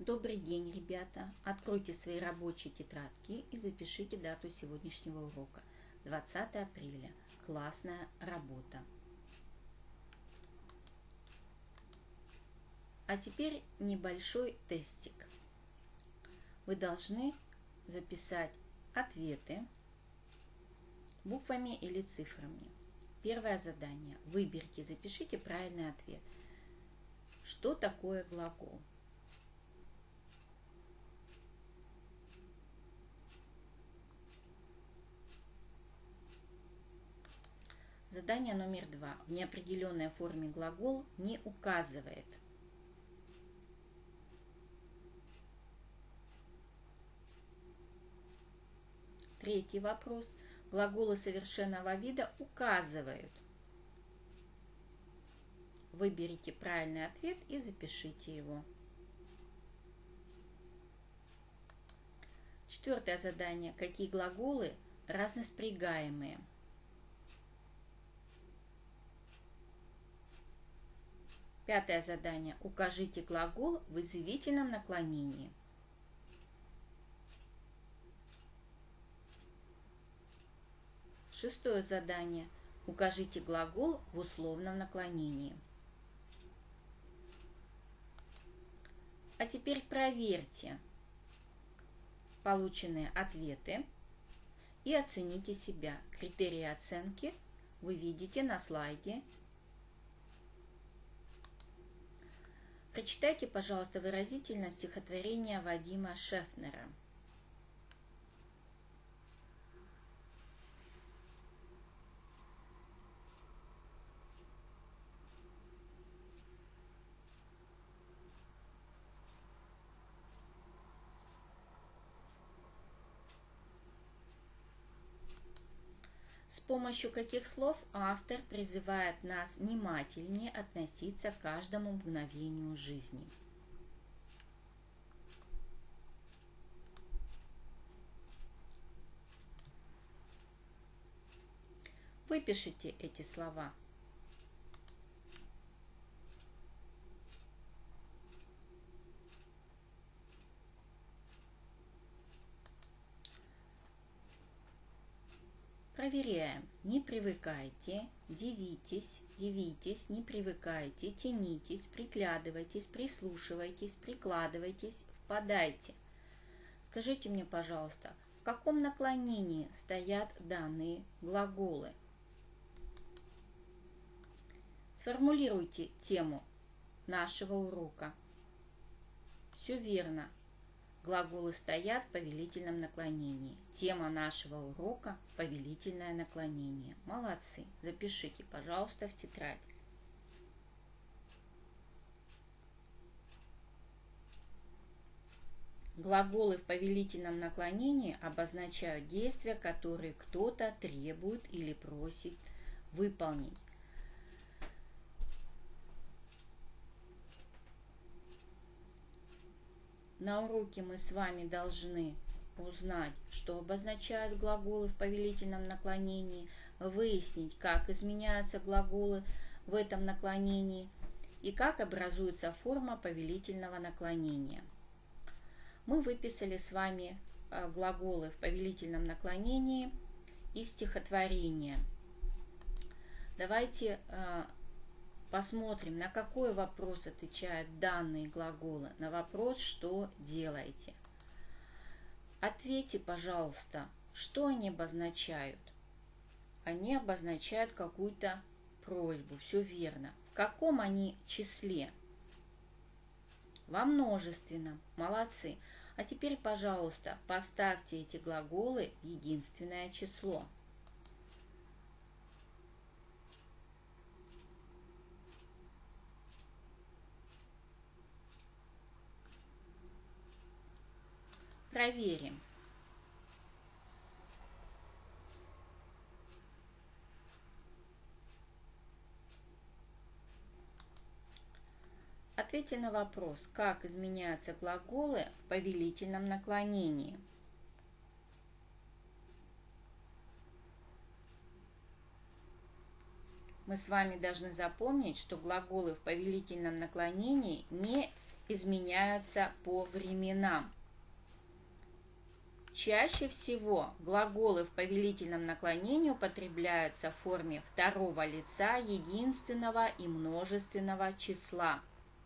Добрый день, ребята! Откройте свои рабочие тетрадки и запишите дату сегодняшнего урока. 20 апреля. Классная работа. А теперь небольшой тестик. Вы должны записать ответы буквами или цифрами. Первое задание. Выберите, запишите правильный ответ. Что такое глагол? Задание номер 2. В неопределенной форме глагол не указывает. Третий вопрос. Глаголы совершенного вида указывают. Выберите правильный ответ и запишите его. Четвертое задание. Какие глаголы разноспрягаемые? Пятое задание. Укажите глагол в изъявительном наклонении. Шестое задание. Укажите глагол в условном наклонении. А теперь проверьте полученные ответы и оцените себя. Критерии оценки вы видите на слайде. Прочитайте, пожалуйста, выразительно стихотворение Вадима Шефнера. С помощью каких слов автор призывает нас внимательнее относиться к каждому мгновению жизни? Выпишите эти слова. Проверяем. Не привыкайте, дивитесь, не привыкайте, тянитесь, приглядывайтесь, прислушивайтесь, прикладывайтесь, впадайте. Скажите мне, пожалуйста, в каком наклонении стоят данные глаголы? Сформулируйте тему нашего урока. Все верно. Глаголы стоят в повелительном наклонении. Тема нашего урока – повелительное наклонение. Молодцы. Запишите, пожалуйста, в тетрадь. Глаголы в повелительном наклонении обозначают действия, которые кто-то требует или просит выполнить. На уроке мы с вами должны узнать, что обозначают глаголы в повелительном наклонении, выяснить, как изменяются глаголы в этом наклонении и как образуется форма повелительного наклонения. Мы выписали с вами глаголы в повелительном наклонении из стихотворения. Давайте посмотрим, на какой вопрос отвечают данные глаголы. На вопрос «что делаете?». Ответьте, пожалуйста, что они обозначают. Они обозначают какую-то просьбу, все верно. В каком они числе? Во множественном. Молодцы. А теперь, пожалуйста, поставьте эти глаголы в единственное число. Проверим. Ответьте на вопрос, как изменяются глаголы в повелительном наклонении. Мы с вами должны запомнить, что глаголы в повелительном наклонении не изменяются по временам. Чаще всего глаголы в повелительном наклонении употребляются в форме второго лица единственного и множественного числа.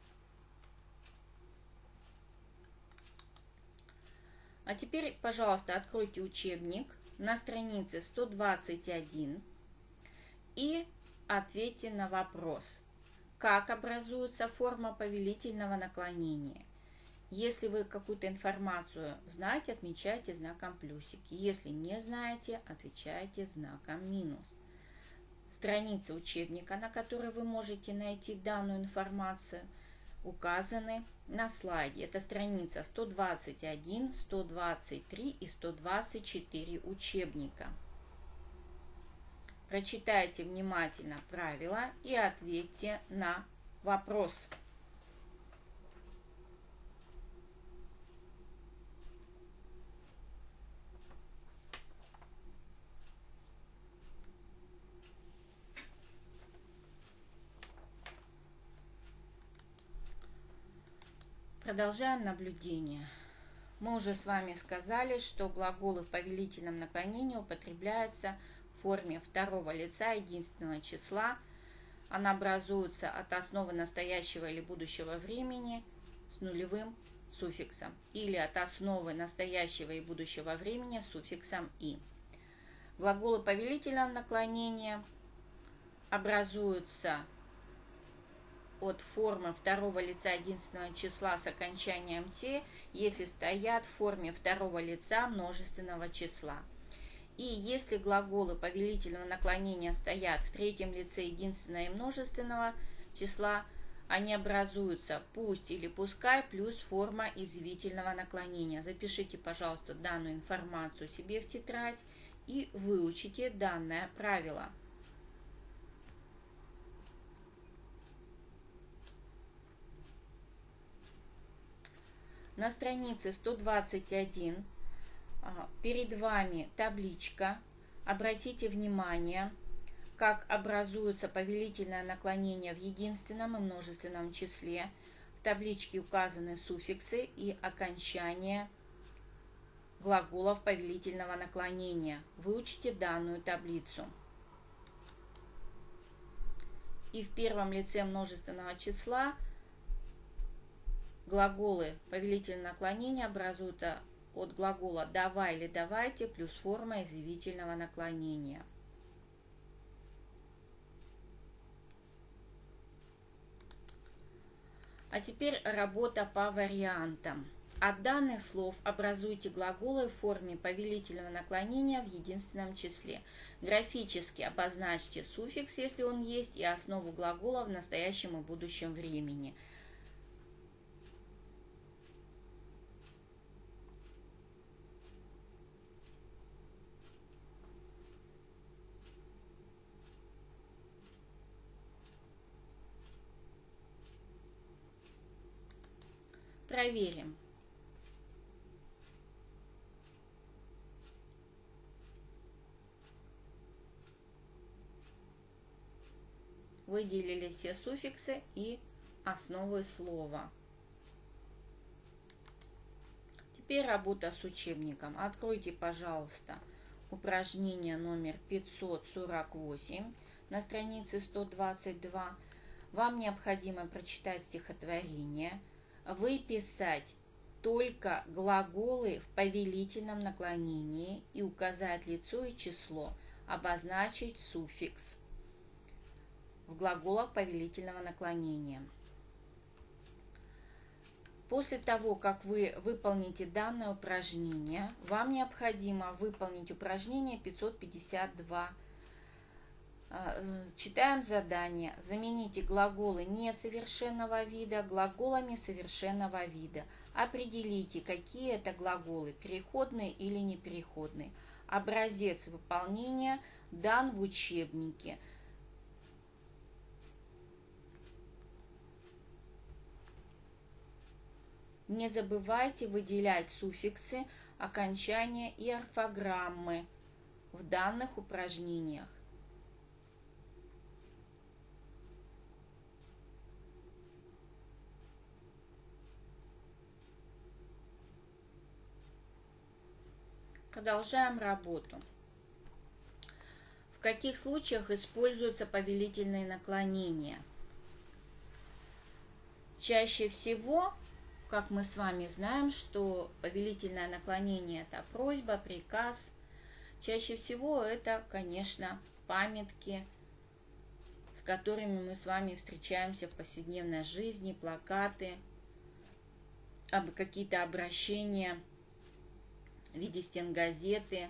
А теперь, пожалуйста, откройте учебник на странице 121 и ответьте на вопрос, как образуется форма повелительного наклонения. Если вы какую-то информацию знаете, отмечайте знаком плюсик. Если не знаете, отвечайте знаком минус. Страницы учебника, на которой вы можете найти данную информацию, указаны на слайде. Это страница 121, 123 и 124 учебника. Прочитайте внимательно правила и ответьте на вопрос. Продолжаем наблюдение. Мы уже с вами сказали, что глаголы в повелительном наклонении употребляются в форме второго лица единственного числа. Она образуется от основы настоящего или будущего времени с нулевым суффиксом или от основы настоящего и будущего времени с суффиксом «и». Глаголы повелительного наклонения образуются от формы второго лица единственного числа с окончанием «те», если стоят в форме второго лица множественного числа. И если глаголы повелительного наклонения стоят в третьем лице единственного и множественного числа, они образуются «пусть» или «пускай» плюс форма извивительного наклонения. Запишите, пожалуйста, данную информацию себе в тетрадь и выучите данное правило. На странице 121 перед вами табличка. Обратите внимание, как образуется повелительное наклонение в единственном и множественном числе. В табличке указаны суффиксы и окончания глаголов повелительного наклонения. Выучите данную таблицу. И в первом лице множественного числа глаголы повелительного наклонения образуются от глагола «давай» или «давайте» плюс форма извивительного наклонения. А теперь работа по вариантам. От данных слов образуйте глаголы в форме повелительного наклонения в единственном числе. Графически обозначьте суффикс, если он есть, и основу глагола в настоящем и будущем времени. Проверим. Выделили все суффиксы и основы слова. Теперь работа с учебником. Откройте, пожалуйста, упражнение номер 548 на странице 122. Вам необходимо прочитать стихотворение, выписать только глаголы в повелительном наклонении и указать лицо и число, обозначить суффикс в глаголах повелительного наклонения. После того, как вы выполните данное упражнение, вам необходимо выполнить упражнение 552. Читаем задание. Замените глаголы несовершенного вида глаголами совершенного вида. Определите, какие это глаголы, переходные или непереходные. Образец выполнения дан в учебнике. Не забывайте выделять суффиксы, окончания и орфограммы в данных упражнениях. Продолжаем работу. В каких случаях используются повелительные наклонения? Чаще всего, как мы с вами знаем, что повелительное наклонение – это просьба, приказ. Чаще всего это, конечно, памятки, с которыми мы с вами встречаемся в повседневной жизни, плакаты, какие-то обращения в виде стенгазеты.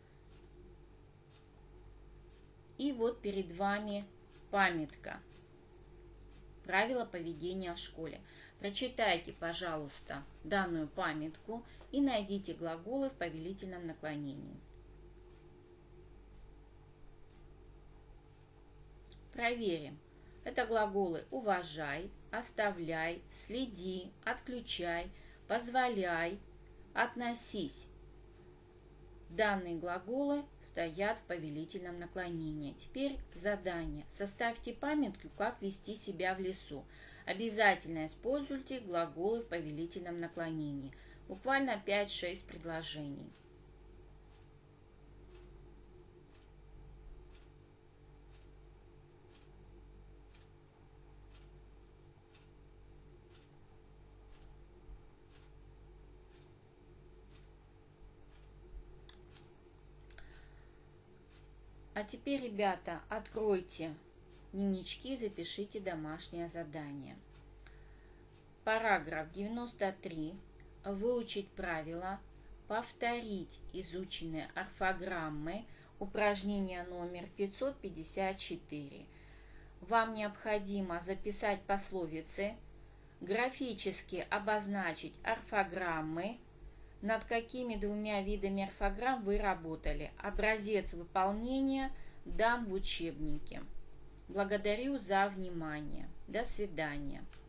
И вот перед вами памятка. Правила поведения в школе. Прочитайте, пожалуйста, данную памятку и найдите глаголы в повелительном наклонении. Проверим. Это глаголы «уважай», «оставляй», «следи», «отключай», «позволяй», «относись». Данные глаголы стоят в повелительном наклонении. Теперь задание. Составьте памятку, как вести себя в лесу. Обязательно используйте глаголы в повелительном наклонении. Буквально 5-6 предложений. А теперь, ребята, откройте дневнички и запишите домашнее задание. Параграф 93. Выучить правила, повторить изученные орфограммы, упражнение номер 554. Вам необходимо записать пословицы, графически обозначить орфограммы, над какими двумя видами орфограмм вы работали. Образец выполнения дан в учебнике. Благодарю за внимание. До свидания.